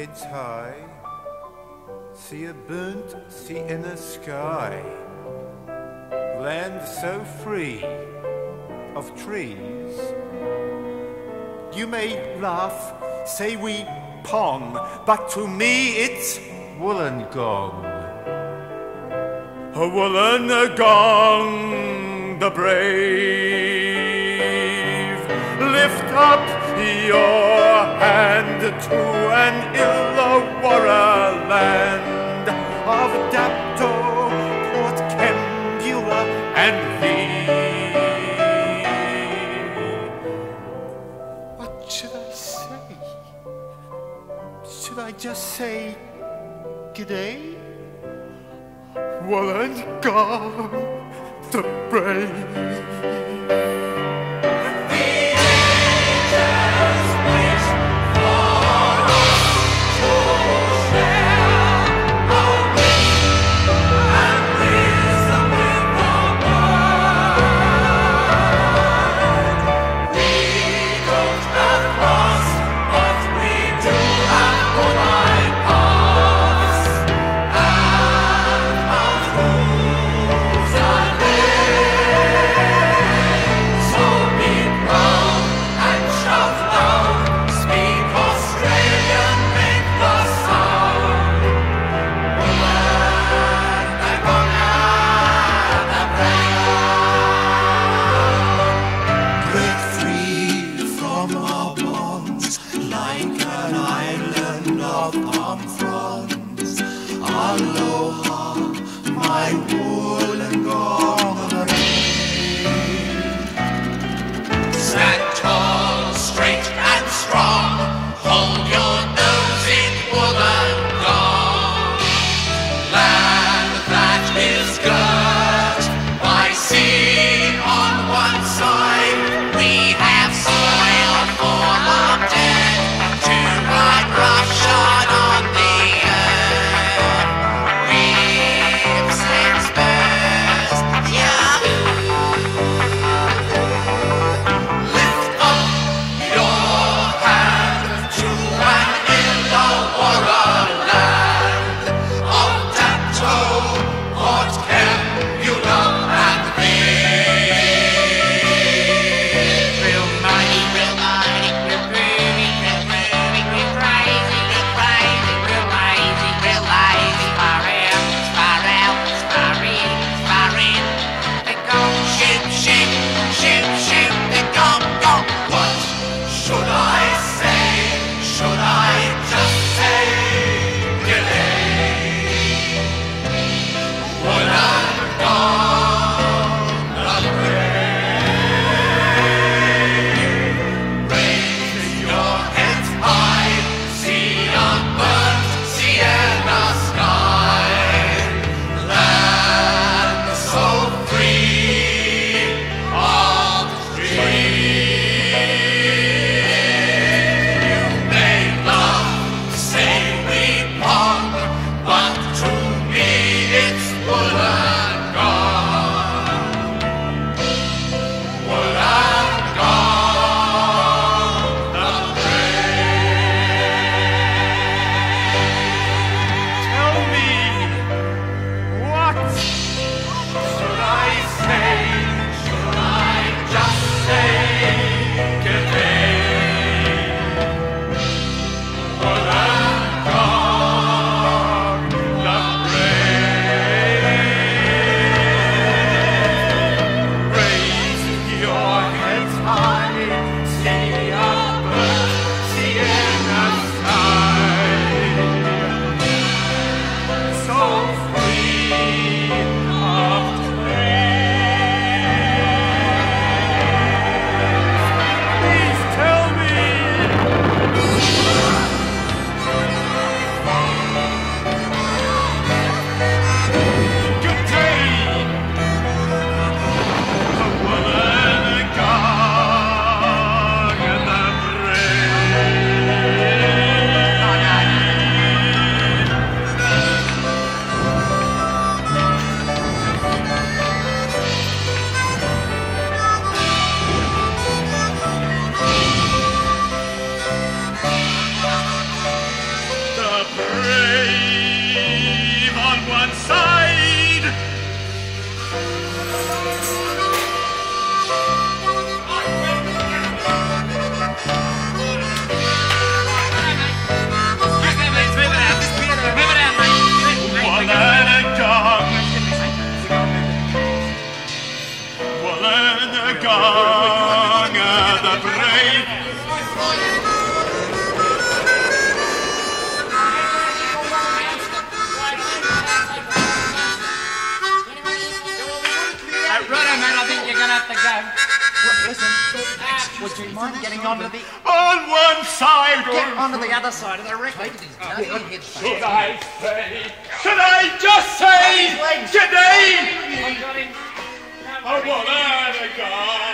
It's high, see a burnt, see in the sky, land so free of trees. You may laugh, say we pong, but to me it's Wollongong. A Wollongong, the brave, lift up your hand to an Illawarra land of Dapto, Port Kembula and Lee. What should I say? Should I just say g'day? Wollongong, the brave. gong of the brave. Righto, man, I think you're gonna have to go. Listen, would you mind getting onto the... On one side or... Get onto the other side of the wreck. Should I say... Should I just say... G'day! I got him. A woman, a guy.